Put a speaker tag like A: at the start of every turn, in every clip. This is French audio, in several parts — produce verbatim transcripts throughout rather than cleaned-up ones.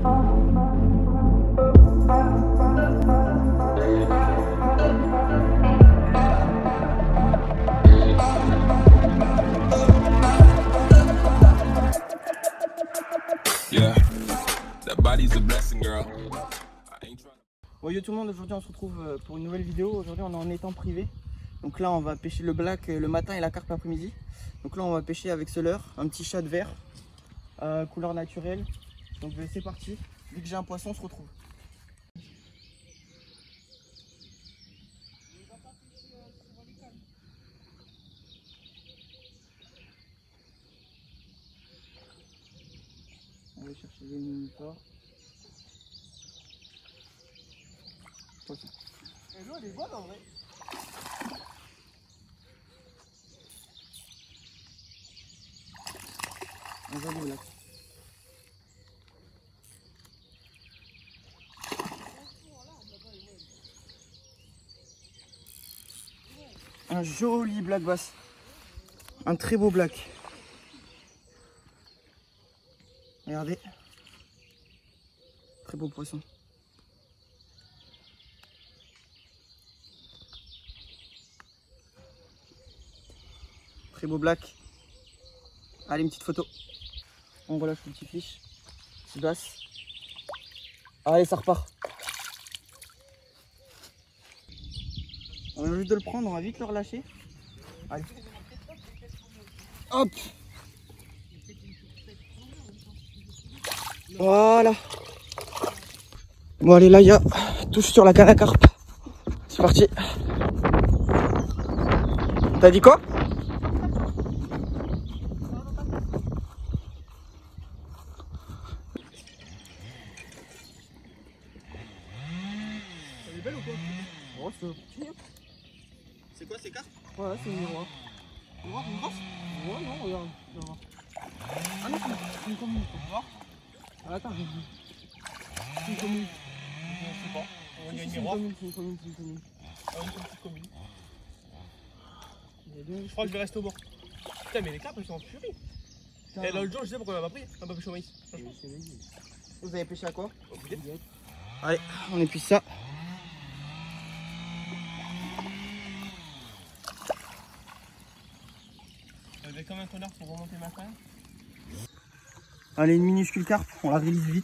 A: Bon yo tout le monde, aujourd'hui on se retrouve pour une nouvelle vidéo. Aujourd'hui on est en étang privé. Donc là on va pêcher le black le matin et la carpe l'après-midi. Donc là on va pêcher avec ce leurre, un petit chat de verre, euh, couleur naturelle. Donc c'est parti, dès que j'ai un poisson on se retrouve. On va chercher les mini-porcs. Poisson. Et l'eau elle est bonne en vrai. Un joli black. Un joli black bass. Un très beau black. Regardez. Très beau poisson. Très beau black. Allez, une petite photo. On relâche le petit fiche. Petit basse. Allez, ça repart. On vient juste de le prendre, on va vite le relâcher. Allez. Hop. Voilà. Bon allez, là il y a touche sur la canne à carpe. C'est parti. T'as dit quoi? Elle est belle ou quoi? Oh, c'est petit. C'est quoi ces carpes? Ouais, c'est une miroir. Miroir, une grosse? Ouais, non, regarde. regarde. Ah non, c'est une commune. Miroir? Ah, attends, j'ai vu. C'est une commune. Je sais pas. Il y a une miroir. C'est une commune, c'est une commune. Ah, une petite commune. Je crois que je vais rester au bord. Putain, mais les carpes elles sont en furie. Et l'autre jour, je sais pourquoi elle m'a pris. Elle m'a pêché au maïs. Vous avez pêché à quoi? Allez, on épuise ça. J'avais comme un connard pour remonter ma canne. Allez, une minuscule carpe, on la rélise vite.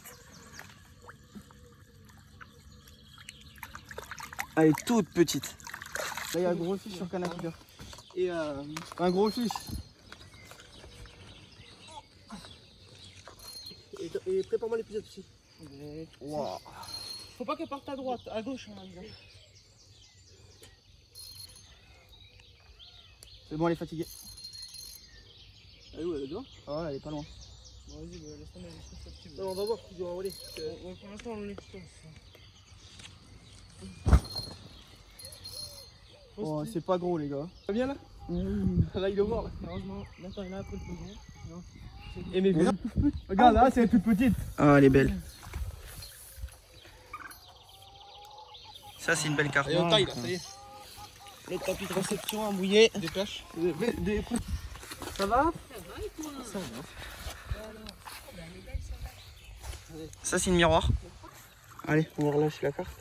A: Elle est toute petite. Là, il y a un gros fiche sur canne à keeper. Et euh, un gros fiche. Et, et prépare-moi l'épisode aussi. Wow. Faut pas qu'elle parte à droite, à gauche. C'est bon, elle est fatiguée. Elle est où? Elle est dehors? Ah, elle est pas loin. Bon, vas-y, laisse tomber, laisse tomber. Non, on va voir ce qu'ils ont envolé. Pour l'instant, on l'expose. Oh, c'est pas gros, les gars. Ça vient là? Mmh. Là, il est mort. Heureusement, maintenant, il a après le poison. Et mes verres. Regarde, là, c'est toute petite. Ah, elle est belle. Ça, c'est une belle carte. Elle est en taille, là, ça y est. Le tapis de réception à mouiller. Des pêches. Ça va? Ça va. Ça, c'est une miroir. Allez, on va relâcher la carte.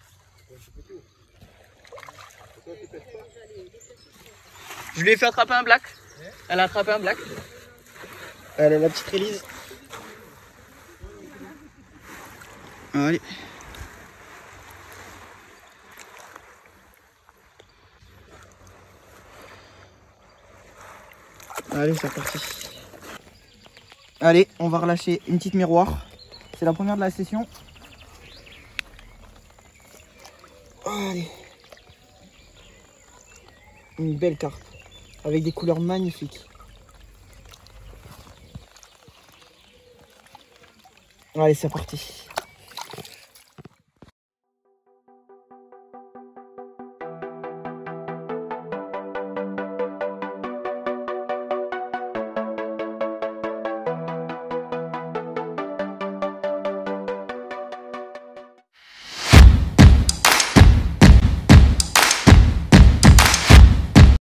A: Je lui ai fait attraper un black. Elle a attrapé un black. Elle a la petite release. Allez. Allez, c'est parti. Allez, on va relâcher une petite miroir. C'est la première de la session. Allez. Une belle carpe. Avec des couleurs magnifiques. Allez, c'est parti.